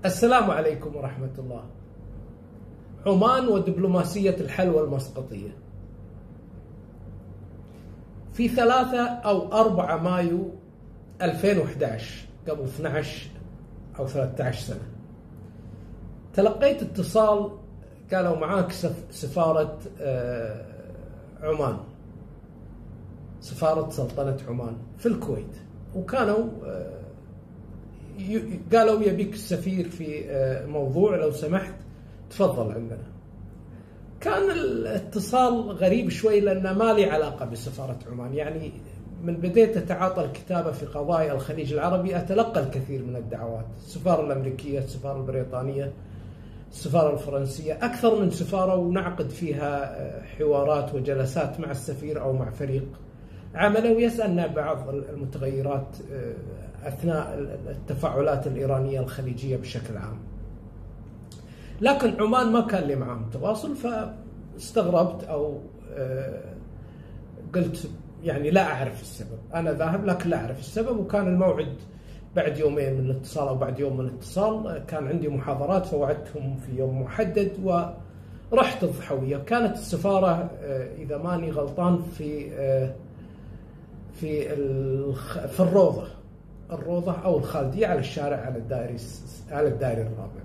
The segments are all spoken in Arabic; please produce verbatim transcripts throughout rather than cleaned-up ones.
السلام عليكم ورحمة الله. عمان ودبلوماسية الحلوى المسقطية. في ثلاثة أو أربعة مايو ألفين وأحد عشر، قبل اثني عشر أو ثلاثة عشر سنة، تلقيت اتصال قالوا معاك سفارة عمان، سفارة سلطنة عمان في الكويت، وكانوا قالوا يبيك السفير في موضوع، لو سمحت تفضل عندنا. كان الاتصال غريب شوي لأنه ما لي علاقة بسفارة عمان، يعني من بديت أتعاطى الكتابة في قضايا الخليج العربي أتلقى الكثير من الدعوات، السفارة الأمريكية، السفارة البريطانية، السفارة الفرنسية، أكثر من سفارة، ونعقد فيها حوارات وجلسات مع السفير أو مع فريق عمله، ويسألنا بعض المتغيرات أثناء التفاعلات الإيرانية الخليجية بشكل عام. لكن عمان ما كان لي معهم تواصل، فاستغربت أو قلت يعني لا أعرف السبب، أنا ذاهب لكن لا أعرف السبب. وكان الموعد بعد يومين من الاتصال أو بعد يوم من الاتصال، كان عندي محاضرات فوعدتهم في يوم محدد ورحت الضحوية. كانت السفارة إذا ماني غلطان في في في الروضة الروضة أو الخالدية، على الشارع على الدائري على الدائري الرابع.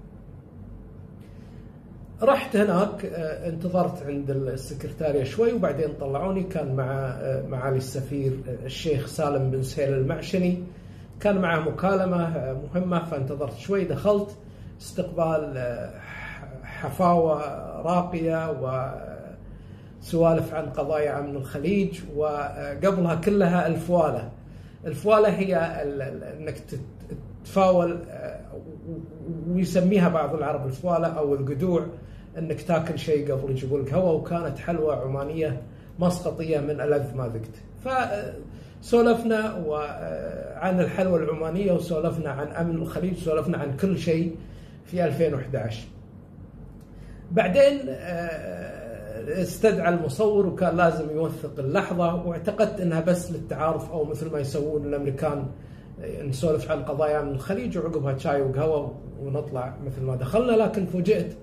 رحت هناك، انتظرت عند السكرتارية شوي وبعدين طلعوني. كان مع معالي السفير الشيخ سالم بن سهيل المعشني، كان معه مكالمة مهمة، فانتظرت شوي. دخلت، استقبال حفاوة راقية وسوالف عن قضايا أمن الخليج، وقبلها كلها الفوالة. الفوالة هي أنك تتفاول، ويسميها بعض العرب الفوالة أو القدوع، أنك تاكل شيء قبل يجيبوا لك هواء. وكانت حلوى عمانية مسقطية من ألذ ما ذقت. فسولفنا عن الحلوى العمانية، وسولفنا عن أمن الخليج، وسولفنا عن كل شيء في ألفين وأحد عشر. بعدين استدعى المصور وكان لازم يوثق اللحظة، واعتقدت أنها بس للتعارف، أو مثل ما يسوون الأمريكان نسولف عن قضايا من الخليج وعقبها شاي وقهوة ونطلع مثل ما دخلنا. لكن فوجئت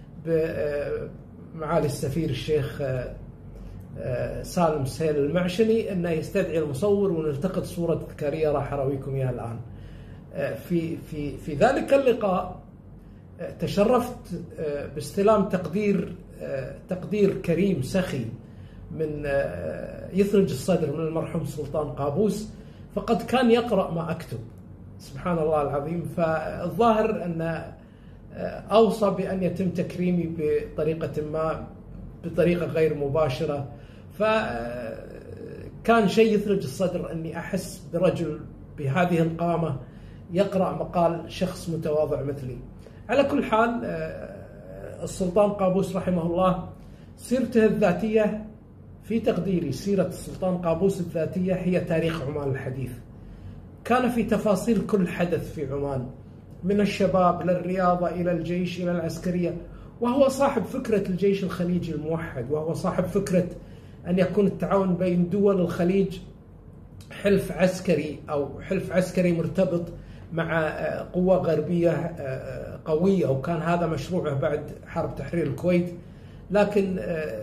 بمعالي السفير الشيخ سالم سهيل المعشني أنه يستدعي المصور ونلتقط صورة تذكارية راح أراويكم إياها الآن. في في في ذلك اللقاء تشرفت باستلام تقدير تقدير كريم سخي من يثلج الصدر من المرحوم سلطان قابوس، فقد كان يقرأ ما أكتب، سبحان الله العظيم. فالظاهر أن أوصى بأن يتم تكريمي بطريقة ما، بطريقة غير مباشرة. فكان شيء يثلج الصدر أني أحس برجل بهذه القامة يقرأ مقال شخص متواضع مثلي. على كل حال، السلطان قابوس رحمه الله، سيرته الذاتية في تقديري، سيرة السلطان قابوس الذاتية هي تاريخ عمان الحديث. كان في تفاصيل كل حدث في عمان، من الشباب للرياضة إلى الجيش إلى العسكرية، وهو صاحب فكرة الجيش الخليجي الموحد، وهو صاحب فكرة أن يكون التعاون بين دول الخليج حلف عسكري أو حلف عسكري مرتبط مع قوة غربية قوية. وكان هذا مشروعه بعد حرب تحرير الكويت، لكن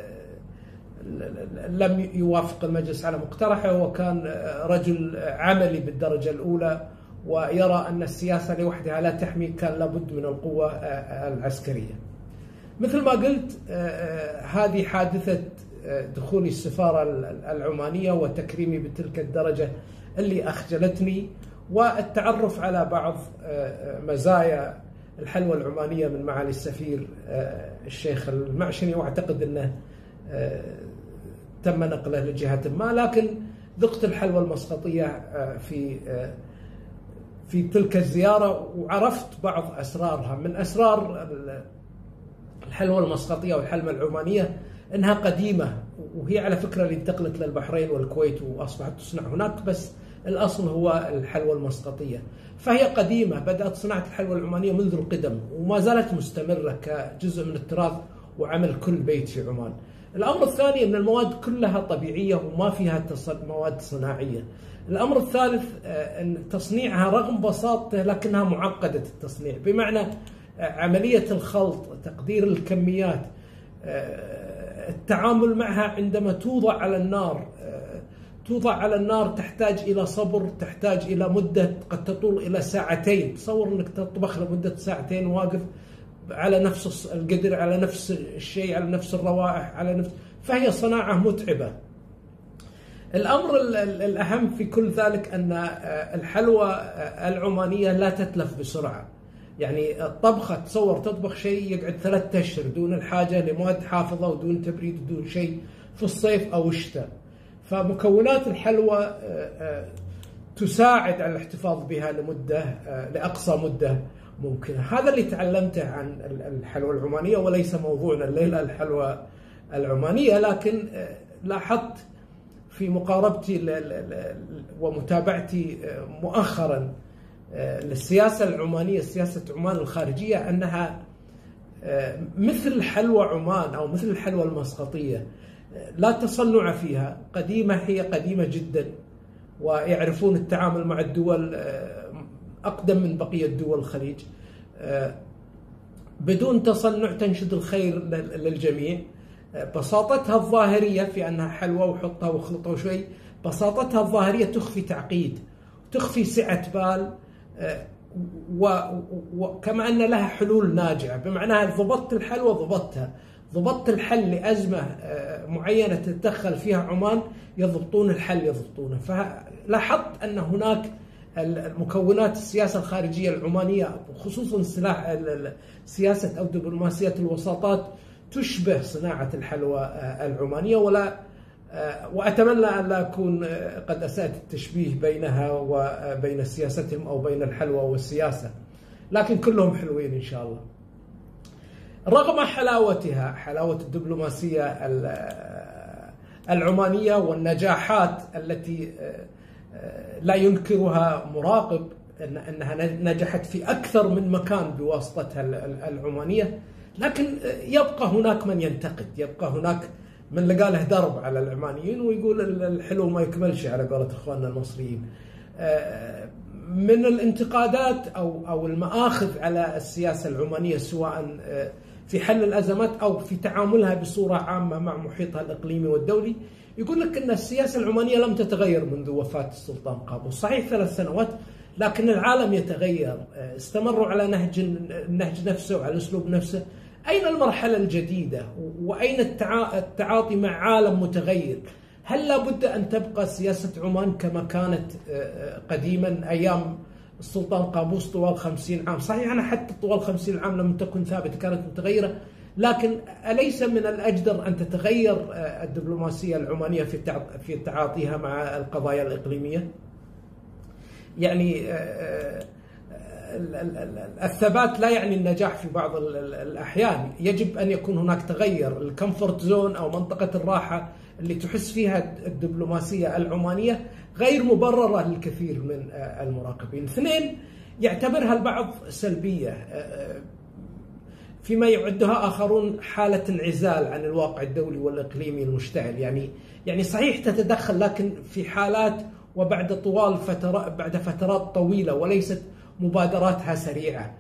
لم يوافق المجلس على مقترحه. وكان رجل عملي بالدرجة الأولى، ويرى أن السياسة لوحدها لا تحمي، كان لابد من القوة العسكرية. مثل ما قلت، هذه حادثة دخولي السفارة العمانية وتكريمي بتلك الدرجة اللي أخجلتني، والتعرف على بعض مزايا الحلوى العمانية من معالي السفير الشيخ المعشني. واعتقد أنه تم نقله لجهة ما، لكن ذقت الحلوى المسقطية في في تلك الزيارة، وعرفت بعض أسرارها. من أسرار الحلوى المسقطية والحلوى العمانية أنها قديمة، وهي على فكرة اللي انتقلت للبحرين والكويت وأصبحت تصنع هناك، بس الأصل هو الحلوى المسقطية. فهي قديمة، بدأت صناعة الحلوى العمانية منذ القدم، وما زالت مستمرة كجزء من التراث وعمل كل بيت في عمان. الأمر الثاني أن المواد كلها طبيعية وما فيها مواد صناعية. الأمر الثالث أن تصنيعها رغم بساطته لكنها معقدة التصنيع، بمعنى عملية الخلط، تقدير الكميات، التعامل معها عندما توضع على النار. توضع على النار تحتاج إلى صبر، تحتاج إلى مدة قد تطول إلى ساعتين. تصور أنك تطبخ لمدة ساعتين واقف على نفس القدر، على نفس الشيء، على نفس الروائح، على نفس، فهي صناعة متعبة. الأمر الأهم في كل ذلك أن الحلوى العمانية لا تتلف بسرعة. يعني الطبخة، تصور تطبخ شيء يقعد ثلاثة أشهر دون الحاجة لمواد حافظة ودون تبريد ودون شيء في الصيف أو الشتاء. فمكونات الحلوى تساعد على الاحتفاظ بها لمدة لأقصى مدة ممكنة. هذا اللي تعلمته عن الحلوى العمانية، وليس موضوعنا الليلة الحلوى العمانية، لكن لاحظت في مقاربتي ومتابعتي مؤخرا للسياسة العمانية، سياسة عمان الخارجية، أنها مثل حلوى عمان أو مثل الحلوى المسقطية، لا تصنع فيها، قديمة، هي قديمة جدا، ويعرفون التعامل مع الدول أقدم من بقية دول الخليج، بدون تصنع، تنشد الخير للجميع. بساطتها الظاهرية في أنها حلوى وحطها وخلطها وشوي، بساطتها الظاهرية تخفي تعقيد، تخفي سعة بال، وكما أن لها حلول ناجعة، بمعنى ضبطت الحلوى ضبطتها، ضبطت الحل لأزمة معينة تتدخل فيها عمان يضبطون الحل يضبطونه. فلاحظت أن هناك المكونات السياسة الخارجية العمانية، خصوصا سلاح سياسة أو دبلوماسية الوساطات، تشبه صناعة الحلوى العمانية، ولا وأتمنى أن لا أكون قد أسأت التشبيه بينها وبين سياستهم أو بين الحلوى والسياسة، لكن كلهم حلوين إن شاء الله. رغم حلاوتها، حلاوة الدبلوماسية العمانية والنجاحات التي لا ينكرها مراقب أنها نجحت في أكثر من مكان بواسطتها العمانية، لكن يبقى هناك من ينتقد، يبقى هناك من لقى له درب على العمانيين ويقول الحلو ما يكملش على قولة إخواننا المصريين. من الانتقادات أو أو المآخذ على السياسة العمانية، سواء في حل الأزمات أو في تعاملها بصورة عامة مع محيطها الإقليمي والدولي، يقول لك أن السياسة العمانية لم تتغير منذ وفاة السلطان قابوس. صحيح ثلاث سنوات، لكن العالم يتغير، استمروا على نهج النهج نفسه وعلى الأسلوب نفسه. أين المرحلة الجديدة؟ وأين التعاطي مع عالم متغير؟ هل لابد أن تبقى سياسة عمان كما كانت قديما أيام السلطان قابوس طوال خمسين عام؟ صحيح أنا حتى طوال خمسين عام لم تكن ثابتة، كانت متغيرة، لكن أليس من الأجدر أن تتغير الدبلوماسية العمانية في في تعاطيها مع القضايا الإقليمية؟ يعني الثبات لا يعني النجاح في بعض الأحيان، يجب أن يكون هناك تغير. الكمفورت زون أو منطقة الراحة اللي تحس فيها الدبلوماسية العمانية غير مبررة للكثير من المراقبين. اثنين، يعتبرها البعض سلبية، فيما يعدها آخرون حالة انعزال عن الواقع الدولي والإقليمي المشتعل. يعني يعني صحيح تتدخل، لكن في حالات وبعد طوال فترات، بعد فترات طويلة، وليست مبادراتها سريعة.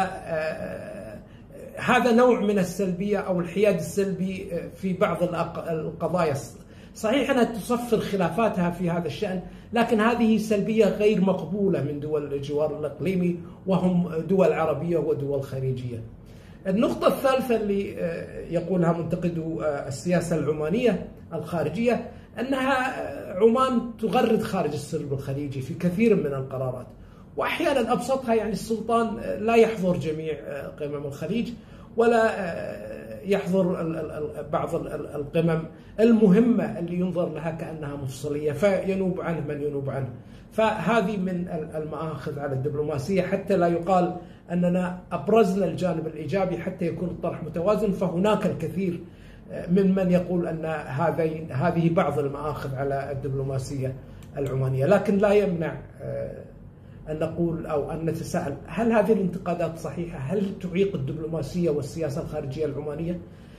فهذا نوع من السلبية أو الحياد السلبي في بعض القضايا. صحيح أنها تصفر خلافاتها في هذا الشأن، لكن هذه سلبية غير مقبولة من دول الجوار الإقليمي، وهم دول عربية ودول خليجية. النقطة الثالثة اللي يقولها منتقدو السياسة العمانية الخارجية، أنها عمان تغرد خارج السرب الخليجي في كثير من القرارات، وأحيانا أبسطها يعني السلطان لا يحضر جميع قمم الخليج، ولا يحضر بعض القمم المهمة اللي ينظر لها كأنها مفصلية، فينوب عنه من ينوب عنه. فهذه من المآخذ على الدبلوماسية، حتى لا يقال أننا أبرزنا الجانب الإيجابي حتى يكون الطرح متوازن. فهناك الكثير من من يقول أن هذه هذه بعض المآخذ على الدبلوماسية العمانية، لكن لا يمنع أن نقول أو أن نتساءل، هل هذه الانتقادات صحيحة؟ هل تعيق الدبلوماسية والسياسة الخارجية العمانية؟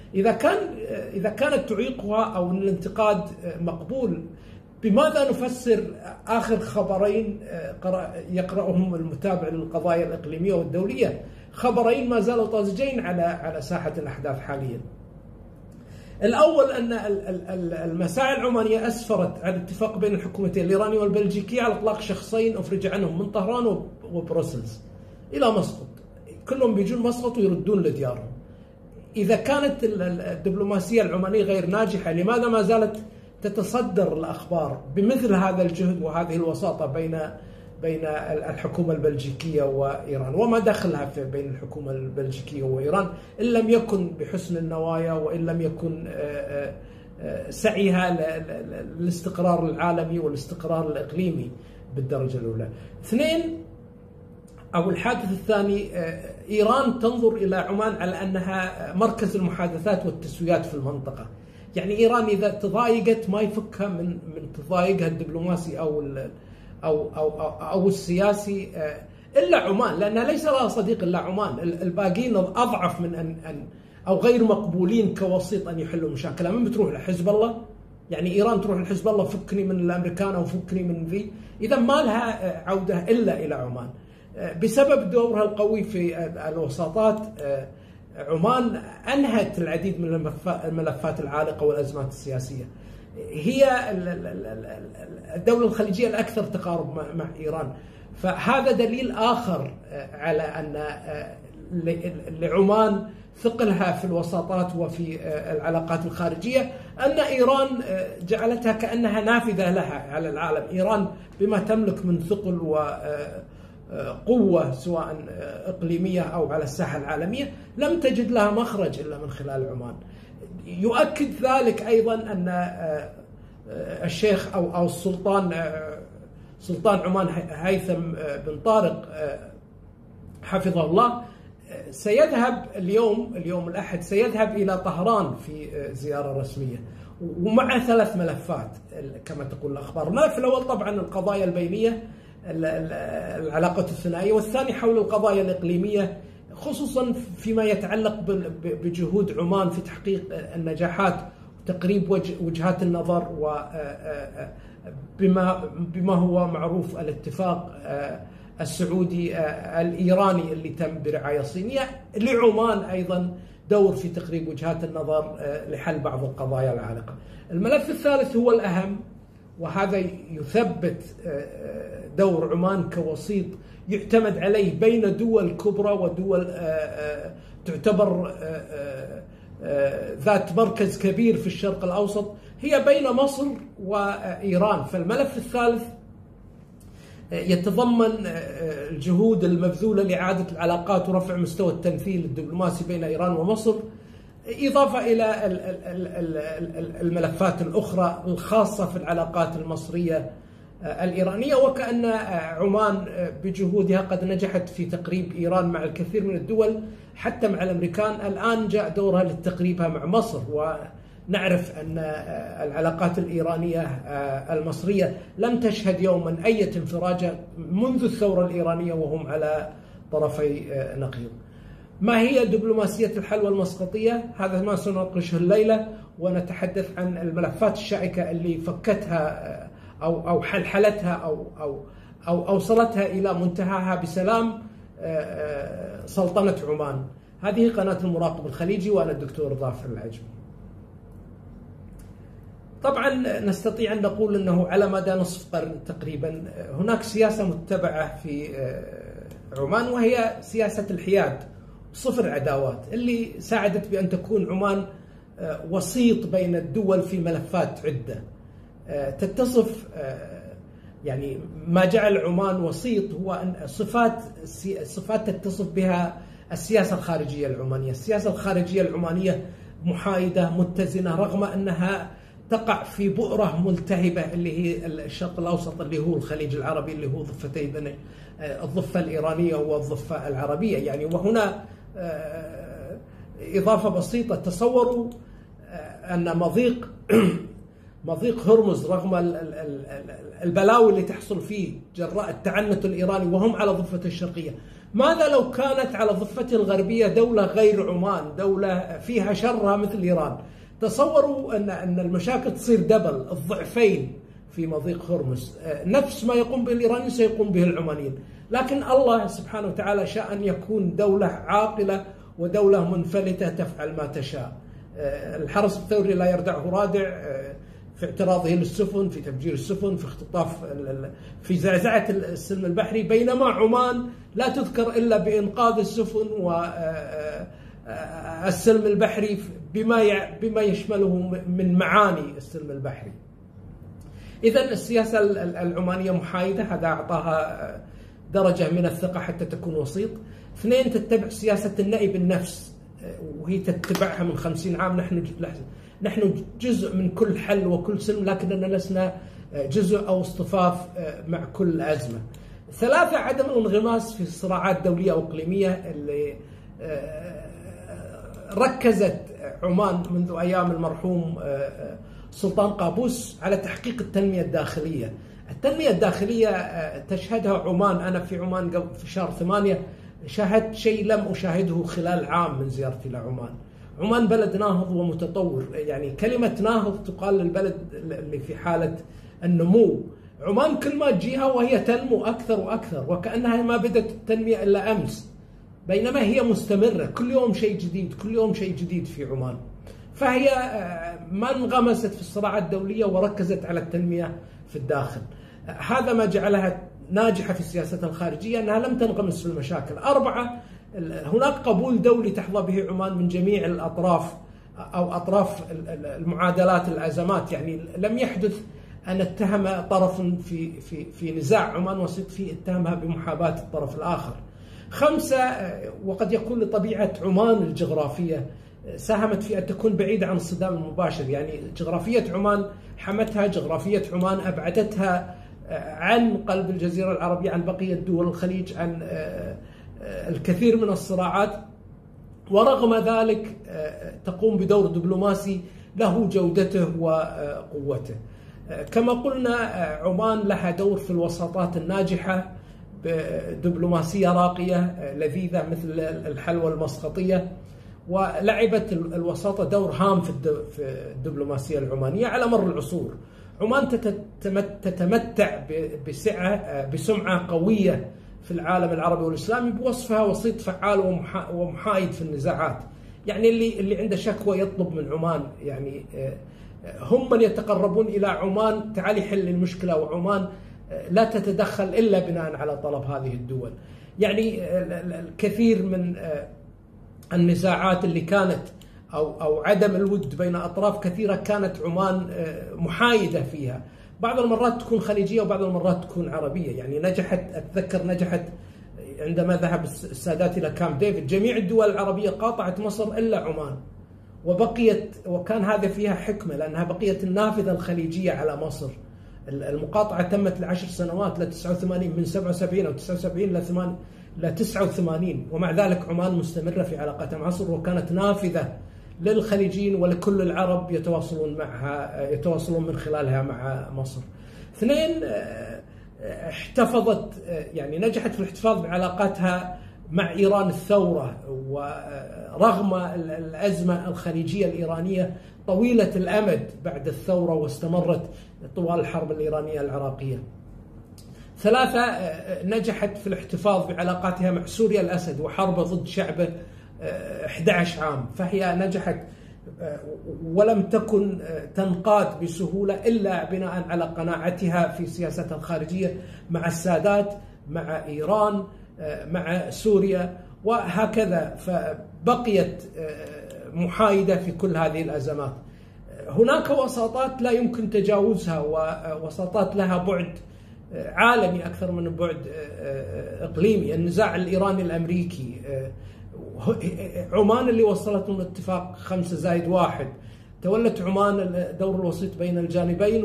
إذا كان إذا كانت تعيقها أو الانتقاد مقبول، بماذا نفسر آخر خبرين يقرأهم المتابع للقضايا الإقليمية والدولية، خبرين ما زالوا طازجين على على ساحة الأحداث حاليا. الأول أن المساعي العمانية أسفرت عن اتفاق بين الحكومتين الإيرانية والبلجيكية على إطلاق شخصين أفرج عنهم من طهران وبروسلز إلى مسقط، كلهم بيجون مسقط ويردون لديارهم. إذا كانت الدبلوماسية العمانية غير ناجحة، لماذا ما زالت تتصدر الأخبار بمثل هذا الجهد وهذه الوساطة بين بين الحكومة البلجيكية وإيران؟ وما دخلها في بين الحكومة البلجيكية وإيران إن لم يكن بحسن النوايا وإن لم يكن سعيها للاستقرار العالمي والاستقرار الإقليمي بالدرجة الأولى. اثنين، أو الحادث الثاني، إيران تنظر إلى عمان على أنها مركز المحادثات والتسويات في المنطقة. يعني إيران إذا تضايقت ما يفكها من من تضايقها الدبلوماسي أو أو أو أو, أو السياسي إلا عمان، لأنها ليس لها صديق إلا عمان. الباقيين أضعف من أن أن أو غير مقبولين كوسيط أن يحلوا مشاكلها. من بتروح لحزب الله؟ يعني إيران تروح لحزب الله فكني من الأمريكان أو فكني من ذي؟ إذا ما لها عودة إلا إلى عمان بسبب دورها القوي في الوساطات. عمان أنهت العديد من الملفات العالقة والأزمات السياسية. هي الدولة الخليجية الأكثر تقارب مع إيران، فهذا دليل آخر على أن لعمان ثقلها في الوساطات وفي العلاقات الخارجية، أن إيران جعلتها كأنها نافذة لها على العالم. إيران بما تملك من ثقل وقوة سواء إقليمية أو على الساحة العالمية لم تجد لها مخرج إلا من خلال عمان. يؤكد ذلك أيضا أن الشيخ أو أو السلطان سلطان عمان هيثم بن طارق حفظه الله سيذهب اليوم اليوم الأحد سيذهب إلى طهران في زيارة رسمية، ومع ثلاث ملفات كما تقول الأخبار. الملف الأول طبعا القضايا البينية، العلاقة الثنائية، والثاني حول القضايا الإقليمية خصوصا فيما يتعلق بجهود عمان في تحقيق النجاحات وتقريب وجهات النظر وبما بما هو معروف الاتفاق السعودي الإيراني اللي تم برعاية صينية. لعمان أيضا دور في تقريب وجهات النظر لحل بعض القضايا العالقة. الملف الثالث هو الأهم، وهذا يثبت دور عمان كوسيط يعتمد عليه بين دول كبرى ودول تعتبر ذات مركز كبير في الشرق الأوسط، هي بين مصر وإيران. فالملف الثالث يتضمن الجهود المبذولة لإعادة العلاقات ورفع مستوى التمثيل الدبلوماسي بين إيران ومصر، إضافة إلى الملفات الأخرى الخاصة في العلاقات المصرية الإيرانية. وكأن عمان بجهودها قد نجحت في تقريب إيران مع الكثير من الدول حتى مع الأمريكان، الآن جاء دورها للتقريبها مع مصر. ونعرف أن العلاقات الإيرانية المصرية لم تشهد يوما أي انفراجة منذ الثورة الإيرانية وهم على طرفي نقيض. ما هي دبلوماسية الحل والمسقطية؟ هذا ما سنناقشه الليلة، ونتحدث عن الملفات الشائكة اللي فكتها أو أو حلحلتها أو أو أو أوصلتها إلى منتهاها بسلام سلطنة عمان. هذه قناة المراقب الخليجي، وأنا الدكتور ظافر العجمي. طبعا نستطيع أن نقول أنه على مدى نصف قرن تقريبا هناك سياسة متبعة في عمان، وهي سياسة الحياد صفر عداوات، اللي ساعدت بأن تكون عمان وسيط بين الدول في ملفات عدة. تتصف يعني ما جعل عمان وسيط هو أن صفات صفات تتصف بها السياسة الخارجية العمانية. السياسة الخارجية العمانية محايدة متزنة رغم أنها تقع في بؤرة ملتهبة اللي هي الشرق الأوسط، اللي هو الخليج العربي، اللي هو ضفتي بين الضفة الإيرانية والضفة العربية. يعني وهنا إضافة بسيطة، تصوروا أن مضيق مضيق هرمز رغم البلاوي اللي تحصل فيه جراء التعنت الإيراني وهم على ضفته الشرقية، ماذا لو كانت على ضفته الغربية دولة غير عمان، دولة فيها شرها مثل إيران؟ تصوروا أن أن المشاكل تصير دبل، الضعفين في مضيق هرمز، نفس ما يقوم به الإيرانيين سيقوم به العمانيين. لكن الله سبحانه وتعالى شاء أن يكون دولة عاقلة ودولة منفلتة تفعل ما تشاء. الحرس الثوري لا يردعه رادع في اعتراضه للسفن، في تفجير السفن، في اختطاف، في زعزعة السلم البحري، بينما عمان لا تذكر إلا بإنقاذ السفن والسلم البحري بما بما يشمله من معاني السلم البحري. إذن السياسة العمانية محايدة، هذا أعطاها درجة من الثقة حتى تكون وسيط. اثنين، تتبع سياسة النأي بالنفس، وهي تتبعها من خمسين عام. نحن نحن جزء من كل حل وكل سلم، لكننا لسنا جزء أو اصطفاف مع كل أزمة. ثلاثة، عدم الانغماس في صراعات دولية أو إقليمية اللي ركزت عمان منذ أيام المرحوم سلطان قابوس على تحقيق التنمية الداخلية. التنمية الداخلية تشهدها عمان. أنا في عمان قبل في شهر ثمانية شاهدت شيء لم أشاهده خلال عام من زيارتي لعمان. عمان بلد ناهض ومتطور، يعني كلمة ناهض تقال للبلد اللي في حالة النمو. عمان كل ما تجيها وهي تنمو أكثر وأكثر، وكأنها ما بدأت التنمية إلا أمس، بينما هي مستمرة، كل يوم شيء جديد، كل يوم شيء جديد في عمان. فهي ما انغمست في الصراعات الدولية وركزت على التنمية في الداخل. هذا ما جعلها ناجحة في سياستها الخارجية، أنها لم تنغمس في المشاكل. أربعة، هناك قبول دولي تحظى به عمان من جميع الأطراف أو أطراف المعادلات الأزمات، يعني لم يحدث أن اتهم طرف في في في نزاع عمان وسيط فيه اتهمها بمحاباة الطرف الآخر. خمسة، وقد يكون لطبيعة عمان الجغرافية ساهمت في أن تكون بعيدة عن الصدام المباشر، يعني جغرافية عمان حمتها، جغرافية عمان أبعدتها عن قلب الجزيرة العربية، عن بقية دول الخليج، عن الكثير من الصراعات، ورغم ذلك تقوم بدور دبلوماسي له جودته وقوته. كما قلنا عمان لها دور في الوساطات الناجحة بدبلوماسية راقية لذيذة مثل الحلوى المسقطية، ولعبت الوساطة دور هام في الدبلوماسية العمانية على مر العصور. عمان تتمتع بسعة بسمعة قوية في العالم العربي والإسلامي بوصفها وسيط فعال ومحايد في النزاعات. يعني اللي اللي عنده شكوى يطلب من عمان، يعني هم من يتقربون إلى عمان، تعالي حل المشكلة، وعمان لا تتدخل إلا بناء على طلب هذه الدول. يعني الكثير من النزاعات اللي كانت أو أو عدم الود بين أطراف كثيرة كانت عمان محايدة فيها، بعض المرات تكون خليجية وبعض المرات تكون عربية. يعني نجحت، أتذكر نجحت عندما ذهب السادات إلى كامب ديفيد، جميع الدول العربية قاطعت مصر إلا عمان، وبقيت، وكان هذا فيها حكمة لأنها بقيت النافذة الخليجية على مصر. المقاطعة تمت لعشر سنوات، ل تسعة وثمانين، من سبعة وسبعين أو تسعة وسبعين ل تسعة وثمانين، ومع ذلك عمان مستمرة في علاقتها مع مصر، وكانت نافذة للخليجيين ولكل العرب يتواصلون معها، يتواصلون من خلالها مع مصر. اثنين، احتفظت، يعني نجحت في الاحتفاظ بعلاقاتها مع إيران الثورة، ورغم الأزمة الخليجية الإيرانية طويلة الأمد بعد الثورة واستمرت طوال الحرب الإيرانية العراقية. ثلاثة، نجحت في الاحتفاظ بعلاقاتها مع سوريا الأسد وحربه ضد شعبه أحد عشر عام، فهي نجحت ولم تكن تنقاد بسهولة إلا بناء على قناعتها في سياستها الخارجية مع السادات، مع إيران، مع سوريا، وهكذا، فبقيت محايدة في كل هذه الأزمات. هناك وساطات لا يمكن تجاوزها، ووساطات لها بعد عالمي أكثر من بعد إقليمي. النزاع الإيراني الأمريكي، عمان اللي وصلتهم اتفاق خمسة زائد واحد، تولت عمان دور الوسيط بين الجانبين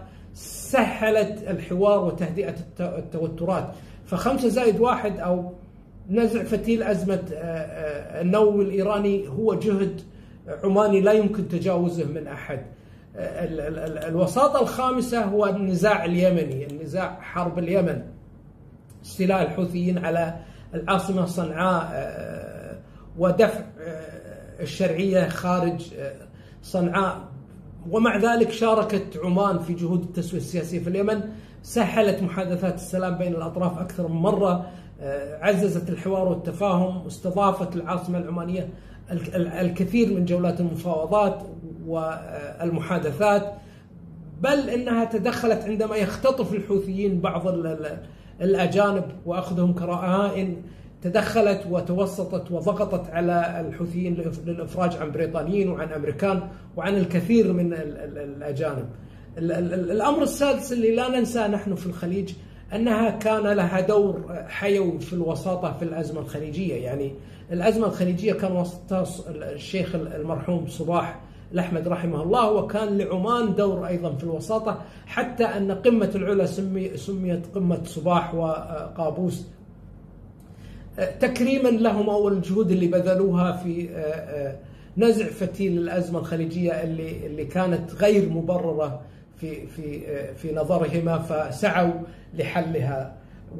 وسهلت الحوار وتهدئة التوترات. فخمسة زائد واحد أو نزع فتيل أزمة النووي الإيراني هو جهد عماني لا يمكن تجاوزه من أحد. الوساطة الخامسة هو النزاع اليمني، النزاع حرب اليمن، استيلاء الحوثيين على العاصمة صنعاء ودفع الشرعية خارج صنعاء. ومع ذلك شاركت عمان في جهود التسوية السياسية في اليمن، سهلت محادثات السلام بين الأطراف أكثر من مرة، عززت الحوار والتفاهم، واستضافت العاصمة العمانية الكثير من جولات المفاوضات والمحادثات، بل إنها تدخلت عندما يختطف الحوثيين بعض الأجانب وأخذهم كرهائن، تدخلت وتوسطت وضغطت على الحوثيين للإفراج عن بريطانيين وعن أمريكان وعن الكثير من الأجانب. الأمر السادس اللي لا ننساه نحن في الخليج أنها كان لها دور حيوي في الوساطة في الأزمة الخليجية. يعني الأزمة الخليجية كان وسطها الشيخ المرحوم صباح الأحمد رحمه الله، وكان لعمان دور أيضا في الوساطة، حتى أن قمة العلا سمي سميت قمة صباح وقابوس تكريما لهم أول الجهود اللي بذلوها في نزع فتيل الأزمة الخليجية اللي اللي كانت غير مبررة في في في نظرهما، فسعوا لحلها.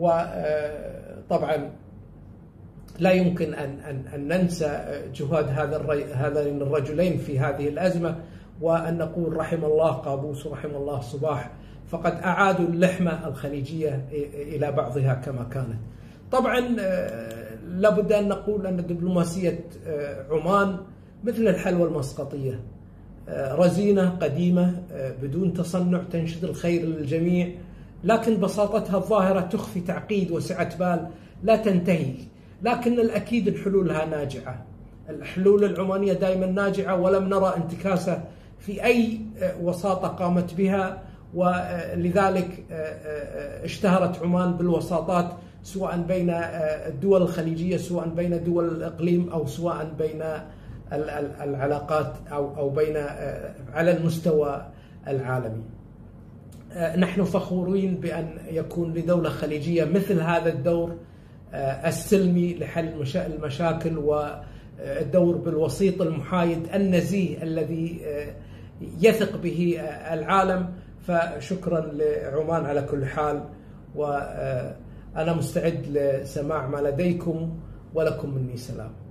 وطبعا لا يمكن أن أن أن ننسى جهود هذا هذين الرجلين في هذه الأزمة، وأن نقول رحم الله قابوس ورحم الله صباح، فقد أعادوا اللحمة الخليجية إلى بعضها كما كانت. طبعا لابد أن نقول أن دبلوماسية عمان مثل الحلوى المسقطية، رزينة قديمة بدون تصنع، تنشد الخير للجميع، لكن بساطتها الظاهرة تخفي تعقيد وسعة بال لا تنتهي. لكن الأكيد الحلولها ناجعة، الحلول العمانية دائما ناجعة، ولم نرى انتكاسة في أي وساطة قامت بها، ولذلك اشتهرت عمان بالوساطات، سواء بين الدول الخليجية، سواء بين دول الإقليم، أو سواء بين العلاقات أو أو بين على المستوى العالمي. نحن فخورين بأن يكون لدولة خليجية مثل هذا الدور السلمي لحل المشاكل، والدور بالوسيط المحايد النزيه الذي يثق به العالم. فشكرا لعمان على كل حال، وأنا مستعد لسماع ما لديكم، ولكم مني سلام.